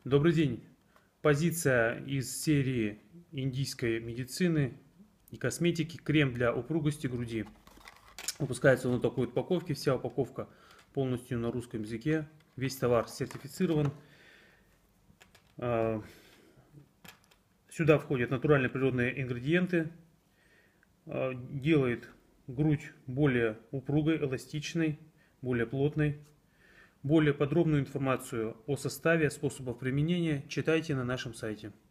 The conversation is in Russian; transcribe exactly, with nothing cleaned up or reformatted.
Добрый день. Позиция из серии индийской медицины и косметики. Крем для упругости груди. Выпускается он в такой упаковке. Вся упаковка полностью на русском языке. Весь товар сертифицирован. Сюда входят натуральные природные ингредиенты. Делает грудь более упругой, эластичной, более плотной. Более подробную информацию о составе, способах применения читайте на нашем сайте.